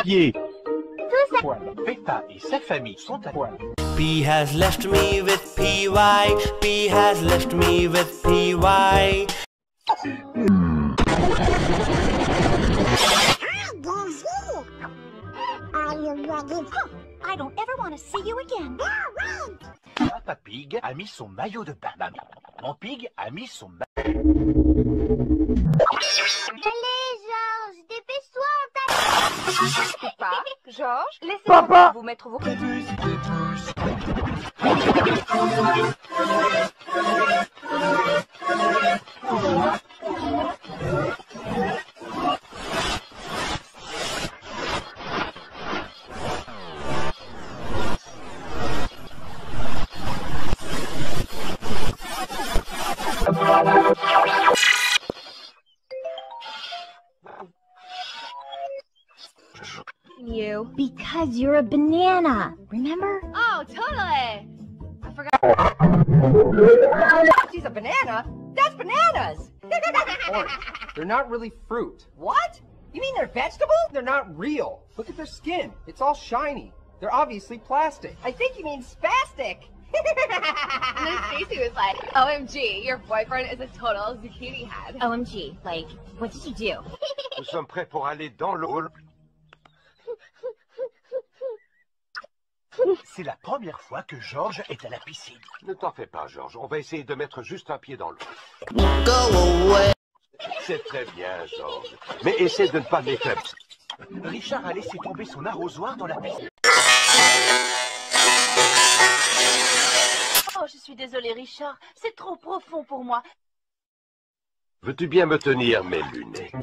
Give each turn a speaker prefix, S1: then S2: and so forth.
S1: pieds.
S2: Tous à poil.
S1: Peta et sa famille sont à poil.
S3: P has left me with PY. P has left me with PY.
S2: Bonjour. Are you ready?
S4: I don't ever want to see you again.
S1: Papa Pig a mis son maillot de bain. Maman Pig a mis son
S2: Allez, Georges, dépêche-toi, on t'attend.
S4: Papa, Georges, laissez-moi vous mettre vos clés. You.
S5: Because you're a banana, remember?
S4: Oh, totally. I forgot. She's a banana? That's bananas.
S6: Orange. They're not really fruit.
S4: What? You mean they're vegetables?
S6: They're not real. Look at their skin. It's all shiny. They're obviously plastic.
S4: I think you mean spastic. And then Stacy was like, OMG, your boyfriend is a total zucchini head.
S5: OMG, like, what did you do?
S7: Nous sommes prêts pour aller dans l'eau.
S1: C'est la première fois que Georges est à la piscine.
S7: Ne t'en fais pas, Georges. On va essayer de mettre juste un pied dans l'eau.
S3: Go away.
S7: C'est très bien, Georges. Mais essaie de ne pas m'éclater.
S1: Richard a laissé tomber son arrosoir dans la piscine.
S4: Oh, je suis désolée, Richard. C'est trop profond pour moi.
S7: Veux-tu bien me tenir mes lunettes?